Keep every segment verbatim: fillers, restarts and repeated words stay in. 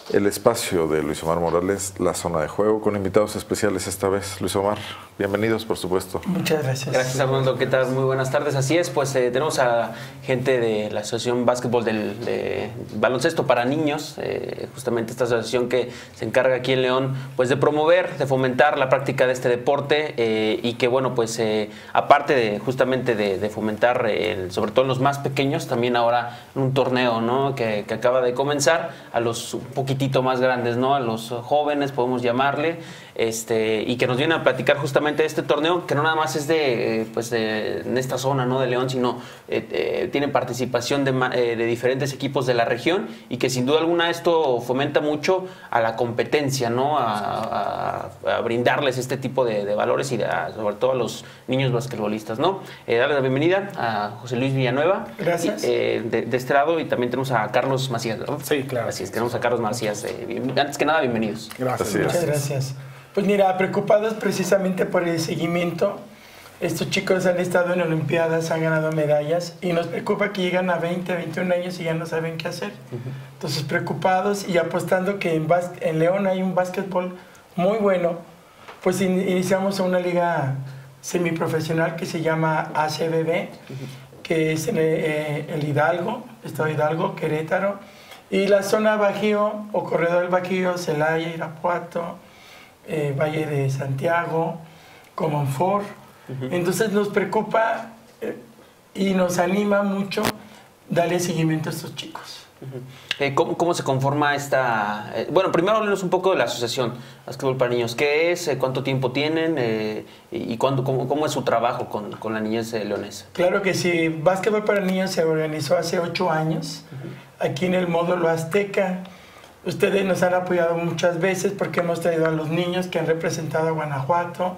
el espacio de Luis Omar Morales, la zona de juego, con invitados especiales esta vez. Luis Omar, bienvenidos, por supuesto. Muchas gracias. Gracias, Armando. ¿Qué tal? Muy buenas tardes. Así es, pues eh, tenemos a gente de la Asociación Básquetbol del de Baloncesto para Niños, eh, justamente esta asociación que se encarga aquí en León, pues de promover, de fomentar la práctica de este deporte eh, y que, bueno, pues eh, aparte de justamente de, de fomentar, eh, sobre todo en los más pequeños, también ahora un torneo, ¿no? que, que acaba de comenzar, a los un poquitito más grandes, ¿no? A los jóvenes, podemos llamarle, este, y que nos vienen a platicar justamente de este torneo, que no nada más es de, pues de, en esta zona, ¿no? De León, sino eh, eh, tiene participación de, eh, de diferentes equipos de la región y que sin duda alguna esto fomenta mucho a la competencia, ¿no? A, a, a brindarles este tipo de, de valores y de, a, sobre todo a los niños basquetbolistas, ¿no? Eh, darles la bienvenida a José Luis Villanueva. Gracias. Y, eh, de, de este lado, y también tenemos a Carlos Macías, ¿no? Sí, claro. Así es, tenemos a Carlos Macías. Eh, bien, antes que nada, bienvenidos. Gracias. Muchas gracias. Pues mira, preocupados precisamente por el seguimiento. Estos chicos han estado en Olimpiadas, han ganado medallas y nos preocupa que llegan a veinte, veintiún años y ya no saben qué hacer. Uh-huh. Entonces preocupados y apostando que en, en León hay un básquetbol muy bueno, pues in iniciamos una liga semiprofesional que se llama A C B B, uh-huh. que es en el, el Hidalgo, Estado de Hidalgo, Querétaro, y la zona Bajío o Corredor del Bajío, Celaya, Irapuato, eh, Valle de Santiago, Comonfort. Uh-huh. Entonces nos preocupa eh, y nos anima mucho darle seguimiento a estos chicos. Uh-huh. eh, ¿cómo, ¿Cómo se conforma esta...? Eh, bueno, primero háblenos un poco de la asociación Básquetbol para Niños. ¿Qué es? Eh, ¿Cuánto tiempo tienen? Eh, ¿Y cuándo, cómo, cómo es su trabajo con, con la niñez leonesa? Claro que sí. Básquetbol para Niños se organizó hace ocho años. Uh-huh. Aquí en el módulo Azteca. Ustedes nos han apoyado muchas veces porque hemos traído a los niños que han representado a Guanajuato.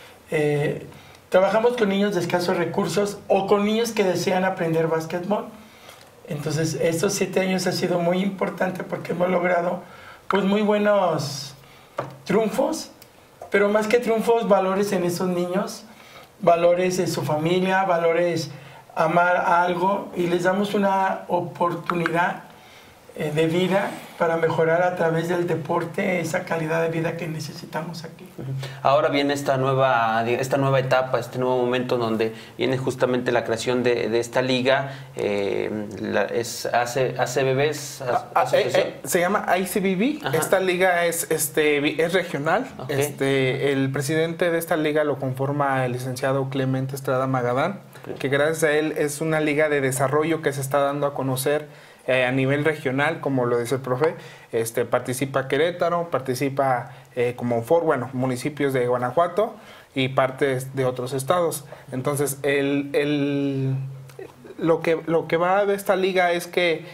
Eh, trabajamos con niños de escasos recursos o con niños que desean aprender básquetbol. Entonces, estos siete años ha sido muy importante porque hemos logrado pues, muy buenos triunfos, pero más que triunfos, valores en esos niños, valores en su familia, valores amar algo y les damos una oportunidad eh, de vida para mejorar a través del deporte esa calidad de vida que necesitamos aquí. Ahora viene esta nueva, esta nueva etapa, este nuevo momento donde viene justamente la creación de, de esta liga, eh, la, es A C B B, es a, a, eh, eh, se llama I C B B. Ajá. Esta liga es, este, es regional. Okay. Este, el presidente de esta liga lo conforma el licenciado Clemente Estrada Magadán, okay. que gracias a él es una liga de desarrollo que se está dando a conocer Eh, a nivel regional, como lo dice el profe. Este, participa Querétaro, participa eh, Comonfort, bueno, municipios de Guanajuato y partes de otros estados. Entonces, el, el, lo, que, lo que va de esta liga es que,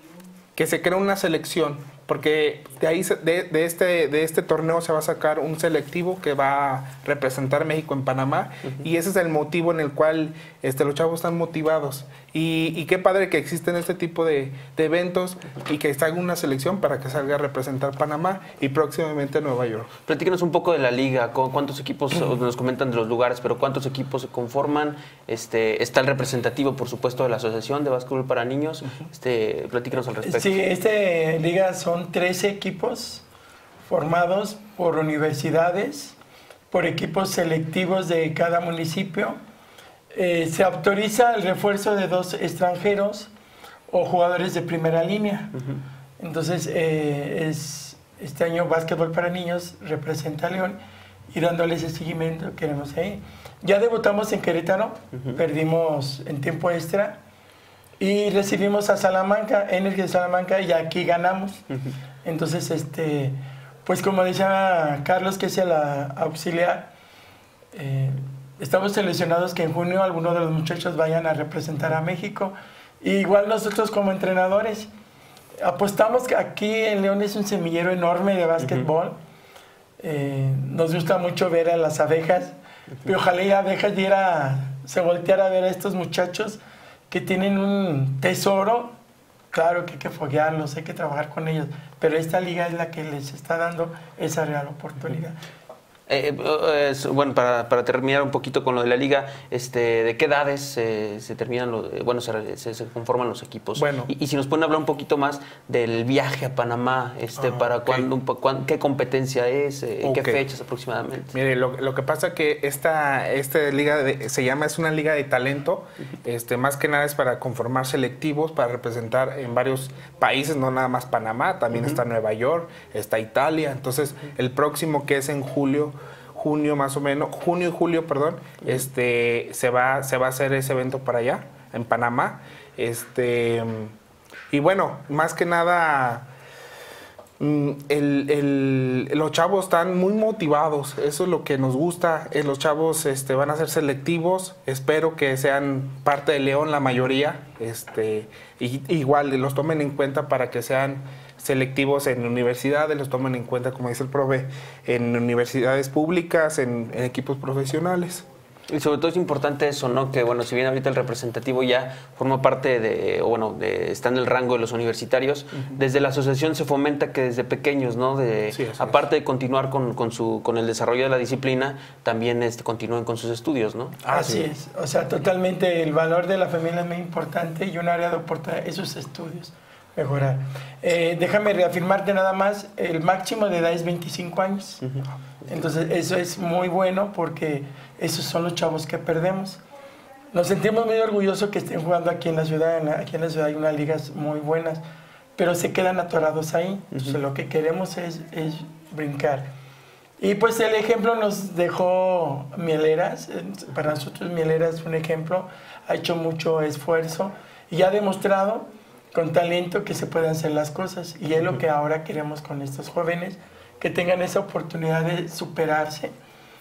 que se crea una selección, porque de, ahí, de, de, este, de este torneo se va a sacar un selectivo que va a representar a México en Panamá. Uh-huh. Y ese es el motivo en el cual este, los chavos están motivados. Y, y qué padre que existen este tipo de, de eventos y que salga una selección para que salga a representar Panamá y próximamente Nueva York. Platíquenos un poco de la liga, cuántos equipos, nos comentan de los lugares, pero cuántos equipos se conforman. Este, está el representativo, por supuesto, de la Asociación de Básquetbol para Niños. Este, platíquenos al respecto. Sí, esta liga son trece equipos formados por universidades, por equipos selectivos de cada municipio. Eh, se autoriza el refuerzo de dos extranjeros o jugadores de primera línea. Uh-huh. Entonces, eh, es, este año Básquetbol para Niños representa a León y dándoles el seguimiento que queremos ahí. Ya debutamos en Querétaro, uh-huh. perdimos en tiempo extra y recibimos a Salamanca, Energy de Salamanca, y aquí ganamos. Uh-huh. Entonces, este, pues como decía Carlos, que es el auxiliar, eh, estamos seleccionados que en junio algunos de los muchachos vayan a representar a México. Y igual nosotros como entrenadores apostamos que aquí en León es un semillero enorme de básquetbol. Uh-huh. eh, nos gusta mucho ver a las abejas. Uh-huh. Y ojalá y abejas diera, se volteara a ver a estos muchachos que tienen un tesoro. Claro que hay que foguearlos, hay que trabajar con ellos. Pero esta liga es la que les está dando esa real oportunidad. Eh, eh, bueno, para, para terminar un poquito con lo de la liga, este, ¿de qué edades eh, se terminan los, eh, bueno, se, se, se conforman los equipos? Bueno. Y, y si nos pueden hablar un poquito más del viaje a Panamá, este, Ah, para okay. cuándo, cuándo, qué competencia es, eh, Okay. qué fechas aproximadamente. Mire, lo, lo que pasa que esta, esta liga de, se llama, es una liga de talento, este, más que nada es para conformar selectivos, para representar en varios países, no nada más Panamá, también uh-huh. está Nueva York, está Italia, entonces el próximo que es en julio, junio más o menos, junio y julio, perdón, uh-huh. este, se va, se va a hacer ese evento para allá, en Panamá, este, y bueno, más que nada... El, el, los chavos están muy motivados, eso es lo que nos gusta. Los chavos este, van a ser selectivos, espero que sean parte de León la mayoría, este, y, igual los tomen en cuenta para que sean selectivos en universidades, los tomen en cuenta, como dice el profe, en universidades públicas, en, en equipos profesionales. Y sobre todo es importante eso, ¿no? Que, bueno, si bien ahorita el representativo ya forma parte de, o bueno, de, está en el rango de los universitarios, uh-huh. desde la asociación se fomenta que desde pequeños, ¿no? De, sí, aparte es. de continuar con, con, su, con el desarrollo de la disciplina, también este, continúen con sus estudios, ¿no? Así es. O sea, totalmente el valor de la familia es muy importante y un área de oportunidad es sus estudios. Mejorar. Eh, déjame reafirmarte nada más, el máximo de edad es veinticinco años. Uh-huh. Entonces, eso es muy bueno porque esos son los chavos que perdemos. Nos sentimos muy orgullosos que estén jugando aquí en la ciudad. En la, aquí en la ciudad hay unas ligas muy buenas, pero se quedan atorados ahí. Entonces, uh-huh. lo que queremos es, es brincar. Y pues el ejemplo nos dejó Mieleras. Para nosotros Mieleras es un ejemplo. Ha hecho mucho esfuerzo y ha demostrado con talento que se pueden hacer las cosas. Y es lo que ahora queremos con estos jóvenes, que tengan esa oportunidad de superarse.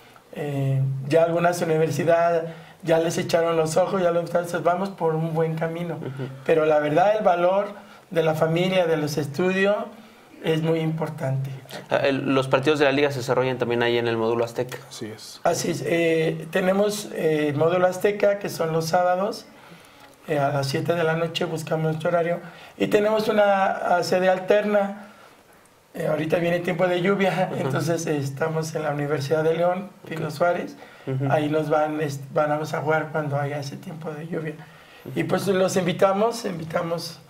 Eh, ya algunas universidades ya les echaron los ojos, ya los vamos por un buen camino. Uh-huh. Pero la verdad, el valor de la familia, de los estudios, es muy importante. Los partidos de la liga se desarrollan también ahí en el módulo Azteca. Así es. Así es. Eh, tenemos eh, el módulo Azteca, que son los sábados, eh, a las siete de la noche buscamos nuestro horario. Y tenemos una sede alterna. Eh, ahorita viene tiempo de lluvia, uh-huh. entonces eh, estamos en la Universidad de León, Pino okay. Suárez. Uh-huh. Ahí nos van, es, vamos a jugar cuando haya ese tiempo de lluvia. Uh-huh. Y pues los invitamos, invitamos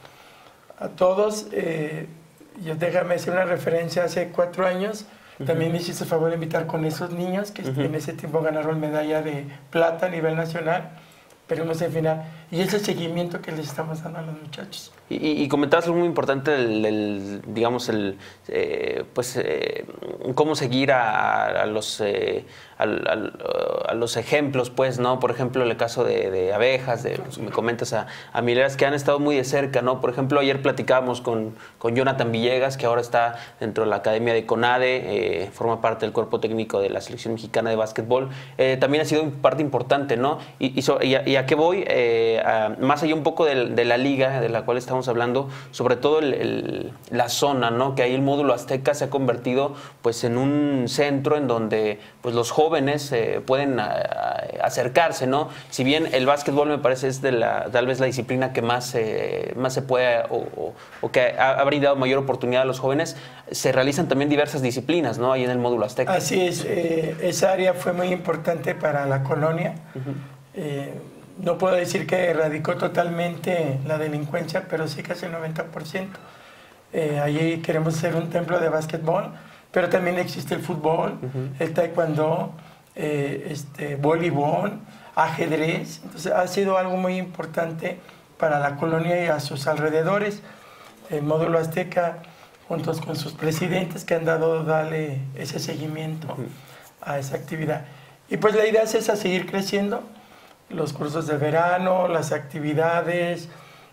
a todos. Eh, yo déjame hacer una referencia, hace cuatro años uh-huh. también me hiciste el favor de invitar con esos niños que uh-huh. en ese tiempo ganaron medalla de plata a nivel nacional, pero no sé en final. Y es el seguimiento que les estamos dando a los muchachos. Y, y comentabas algo muy importante, el, el, digamos, el, eh, pues, eh, cómo seguir a, a los eh, a, a, a los ejemplos, pues, ¿no? Por ejemplo, el caso de, de abejas, de, pues, me comentas a, a Mieleras, que han estado muy de cerca, ¿no? Por ejemplo, ayer platicábamos con, con Jonathan Villegas, que ahora está dentro de la Academia de CONADE, eh, forma parte del cuerpo técnico de la Selección Mexicana de Básquetbol. Eh, también ha sido parte importante, ¿no? Y, y, so, y, a, y a qué voy, eh, a, más allá un poco de, de la liga de la cual estamos hablando, sobre todo el, el, la zona, ¿no? Que ahí el módulo Azteca se ha convertido pues en un centro en donde pues los jóvenes eh, pueden a, a acercarse, ¿no? Si bien el básquetbol me parece es de la, tal vez la disciplina que más, eh, más se puede o, o, o que ha, ha brindado mayor oportunidad a los jóvenes, se realizan también diversas disciplinas, ¿no? Ahí en el módulo Azteca. Así es, eh, esa área fue muy importante para la colonia. Uh-huh. eh, No puedo decir que erradicó totalmente la delincuencia, pero sí casi el noventa por ciento. Eh, allí queremos ser un templo de básquetbol, pero también existe el fútbol, uh-huh. el taekwondo, eh, este, voleibol, ajedrez. Entonces ha sido algo muy importante para la colonia y a sus alrededores. El módulo Azteca, juntos con sus presidentes que han dado darle ese seguimiento uh-huh. a esa actividad. Y pues la idea es esa, seguir creciendo. Los cursos de verano, las actividades,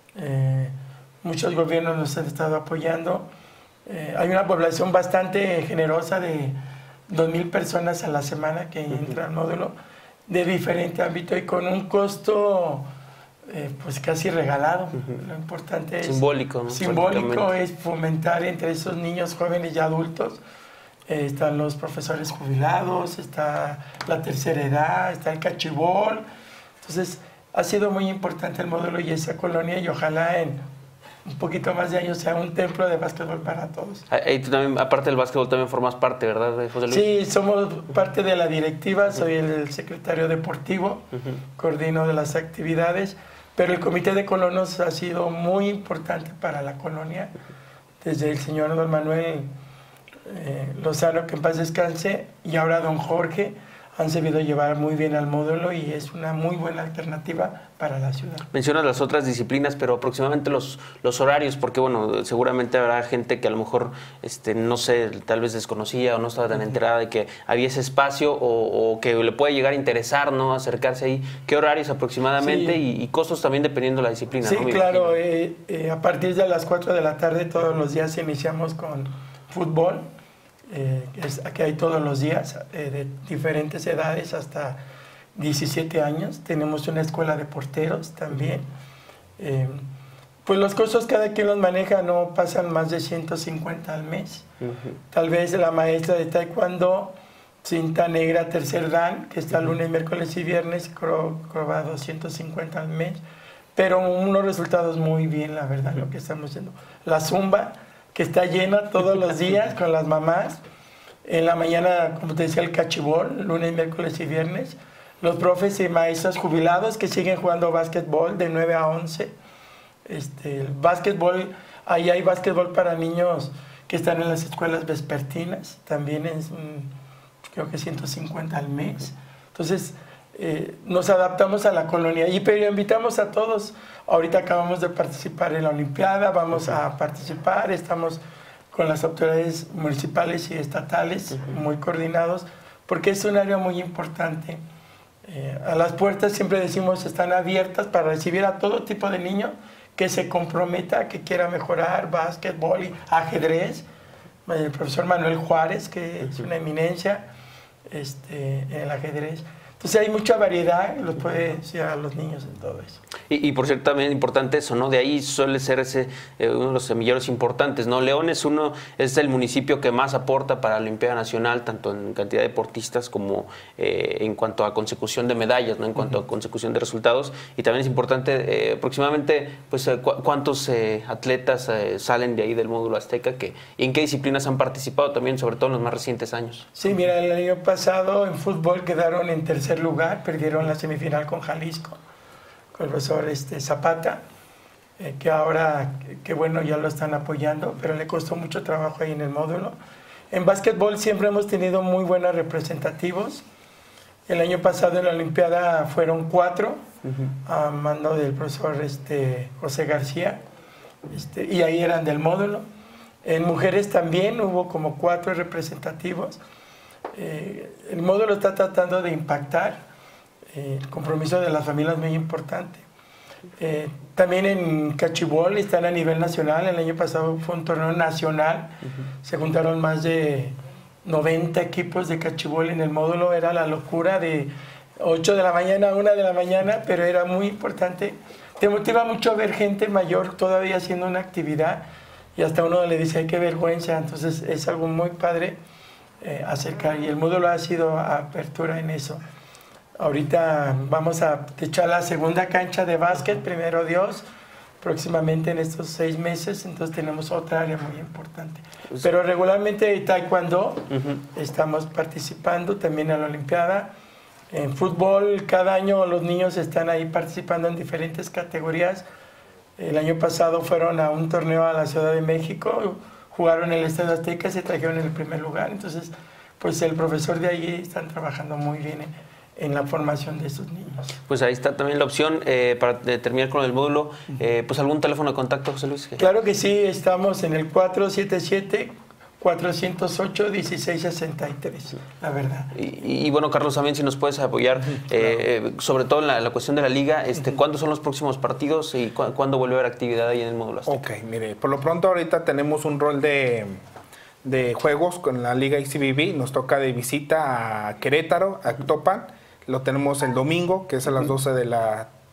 eh, muchos gobiernos nos han estado apoyando. Eh, hay una población bastante generosa de dos mil personas a la semana que uh-huh. entra al módulo de diferente ámbito y con un costo eh, pues casi regalado. Uh-huh. Lo importante es... Simbólico, ¿no? Simbólico es fomentar entre esos niños, jóvenes y adultos. Eh, están los profesores jubilados, está la tercera edad, está el cachibol. Entonces, ha sido muy importante el módulo y esa colonia y ojalá en un poquito más de años sea un templo de básquetbol para todos. Y tú también, aparte del básquetbol, también formas parte, ¿verdad, José Luis? Sí, somos parte de la directiva, soy el secretario deportivo, uh-huh. coordino de las actividades, pero el comité de colonos ha sido muy importante para la colonia, desde el señor don Manuel eh, Lozano, que en paz descanse, y ahora don Jorge, han sabido llevar muy bien al módulo y es una muy buena alternativa para la ciudad. Mencionas las otras disciplinas, pero aproximadamente los, los horarios, porque bueno, seguramente habrá gente que a lo mejor, este, no sé, tal vez desconocía o no estaba tan enterada de que había ese espacio o, o que le puede llegar a interesar, ¿no? Acercarse ahí. ¿Qué horarios aproximadamente? Sí. Y, y costos también dependiendo de la disciplina, sí, ¿no? Sí, claro. Eh, eh, a partir de las cuatro de la tarde todos los días iniciamos con fútbol. Eh, es, aquí hay todos los días, eh, de diferentes edades hasta diecisiete años. Tenemos una escuela de porteros también. Eh, pues los costos cada quien los maneja, no pasan más de ciento cincuenta al mes. Uh-huh. Tal vez la maestra de taekwondo, cinta negra tercer dan, que está uh-huh. lunes, miércoles y viernes, cobra doscientos cincuenta al mes. Pero unos resultados muy bien, la verdad, uh-huh. lo que estamos haciendo. La zumba, que está llena todos los días con las mamás. En la mañana, como te decía, el cachibol, lunes, miércoles y viernes. Los profes y maestros jubilados que siguen jugando básquetbol de nueve a once. Este, el básquetbol, ahí hay básquetbol para niños que están en las escuelas vespertinas. También es, un, creo que ciento cincuenta al mes. Entonces, eh, nos adaptamos a la colonia. Y pero invitamos a todos. Ahorita acabamos de participar en la Olimpiada, vamos a participar, estamos con las autoridades municipales y estatales uh-huh. muy coordinados, porque es un área muy importante. Eh, a las puertas siempre decimos están abiertas para recibir a todo tipo de niño que se comprometa, que quiera mejorar básquetbol y ajedrez. El profesor Manuel Juárez, que uh-huh. es una eminencia este, en el ajedrez. Entonces hay mucha variedad y los puede decir a los niños en todo eso. Y, y por cierto, también importante eso, ¿no? De ahí suele ser ese eh, uno de los semilleros importantes, ¿no? León es uno, es el municipio que más aporta para la Olimpiada Nacional, tanto en cantidad de deportistas como eh, en cuanto a consecución de medallas, ¿no? En cuanto uh-huh. a consecución de resultados. Y también es importante, eh, aproximadamente, pues, eh, cu cuántos eh, atletas eh, salen de ahí del módulo azteca, que, y en qué disciplinas han participado también, sobre todo en los más recientes años. Sí, mira, el año pasado en fútbol quedaron en tercer lugar, perdieron la semifinal con Jalisco, con el profesor este, Zapata, eh, que ahora, que, que bueno, ya lo están apoyando, pero le costó mucho trabajo ahí en el módulo. En básquetbol siempre hemos tenido muy buenos representativos. El año pasado en la Olimpiada fueron cuatro, uh-huh. a mando del profesor este, José García, este, y ahí eran del módulo. En mujeres también hubo como cuatro representativos. Eh, el módulo está tratando de impactar, eh, el compromiso de las familias es muy importante. Eh, también en cachibol están a nivel nacional. El año pasado fue un torneo nacional, uh-huh. se juntaron más de noventa equipos de cachibol en el módulo. Era la locura, de ocho de la mañana a una de la mañana, pero era muy importante. Te motiva mucho ver gente mayor todavía haciendo una actividad y hasta uno le dice, ay, qué vergüenza. Entonces es algo muy padre eh, acercar, y el módulo ha sido apertura en eso. Ahorita vamos a echar la segunda cancha de básquet, primero Dios, próximamente en estos seis meses, entonces tenemos otra área muy importante. Pero regularmente taekwondo, uh-huh. estamos participando también en la Olimpiada. En fútbol, cada año los niños están ahí participando en diferentes categorías. El año pasado fueron a un torneo a la Ciudad de México, jugaron en el Estadio Azteca y se trajeron en el primer lugar. Entonces, pues el profesor de allí están trabajando muy bien en, en la formación de estos niños. Pues ahí está también la opción eh, para terminar con el módulo. Eh, pues algún teléfono de contacto, José Luis. Claro que sí, estamos en el cuatro siete siete, cuatro cero ocho, uno seis seis tres, la verdad. Y, y bueno, Carlos, también si nos puedes apoyar, uh-huh, eh, claro. sobre todo en la, la cuestión de la liga, este, uh-huh. ¿cuándo son los próximos partidos y cu cuándo vuelve a haber actividad ahí en el módulo azteca? Ok, mire, por lo pronto ahorita tenemos un rol de, de juegos con la liga I C B B, nos toca de visita a Querétaro, a Actopan, lo tenemos el domingo, que es a las doce de la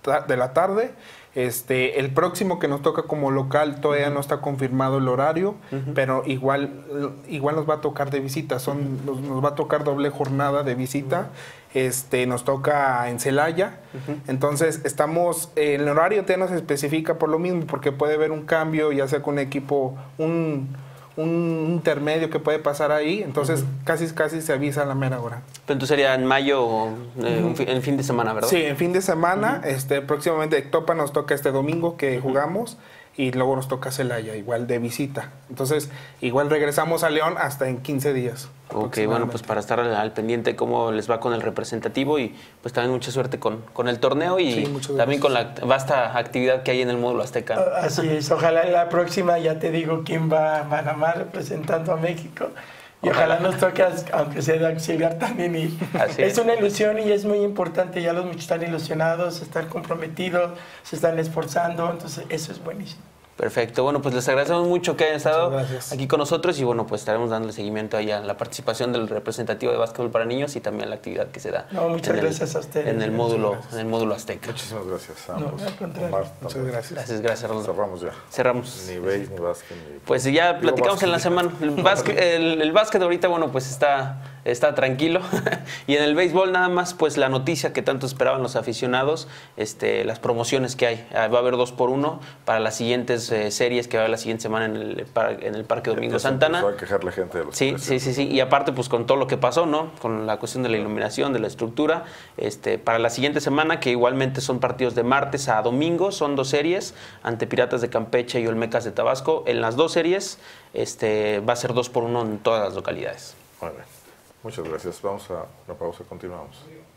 de la tarde. Este, el próximo que nos toca como local todavía no está confirmado el horario, uh-huh. pero igual, igual nos va a tocar de visita, son, nos, nos va a tocar doble jornada de visita, uh-huh. este, nos toca en Celaya, uh-huh. entonces estamos, el horario te nos especifica por lo mismo, porque puede haber un cambio, ya sea con un equipo, un... un intermedio que puede pasar ahí, entonces uh-huh. casi casi se avisa a la mera hora. Pero entonces sería en mayo o eh, uh-huh. en fin de semana, ¿verdad? Sí, en fin de semana, uh-huh. este próximamente Ectopa nos toca este domingo que uh-huh. jugamos y luego nos toca Celaya, igual de visita. Entonces, igual regresamos a León hasta en quince días. Ok, bueno, pues para estar al, al pendiente cómo les va con el representativo y pues también mucha suerte con, con el torneo y sí, también con la vasta actividad que hay en el módulo azteca. Así es, ojalá la próxima ya te digo quién va a Panamá representando a México y ojalá, ojalá nos toque, aunque sea de auxiliar también. Y es, es una ilusión y es muy importante, ya los muchachos están ilusionados, están comprometidos, se están esforzando, entonces eso es buenísimo. Perfecto, bueno, pues les agradecemos mucho que hayan estado aquí con nosotros y bueno, pues estaremos dándole seguimiento ahí a la participación del representativo de básquetbol para niños y también la actividad que se da. No, muchas gracias el, a ustedes. En el módulo, en el módulo azteca. Muchísimas gracias a no, ambos. al contrario. Omar, muchas gracias. Gracias, gracias, Rolando. Cerramos ya. Cerramos. Ni béis, ni básquet, ni... Pues ya platicamos básquet. en la semana. El básquet, el, el básquet ahorita, bueno, pues está, está tranquilo. Y en el béisbol nada más, pues la noticia que tanto esperaban los aficionados, este, las promociones que hay. Va a haber dos por uno para las siguientes eh, series que va a haber la siguiente semana en el, en el Parque Domingo Santana. Va a quejar la gente de los sí, sí, sí, sí. Y aparte, pues con todo lo que pasó, ¿no? Con la cuestión de la iluminación, de la estructura. Este, para la siguiente semana, que igualmente son partidos de martes a domingo, son dos series, ante Piratas de Campeche y Olmecas de Tabasco. En las dos series este, va a ser dos por uno en todas las localidades. Muy bien. Muchas gracias. Vamos a una pausa, continuamos.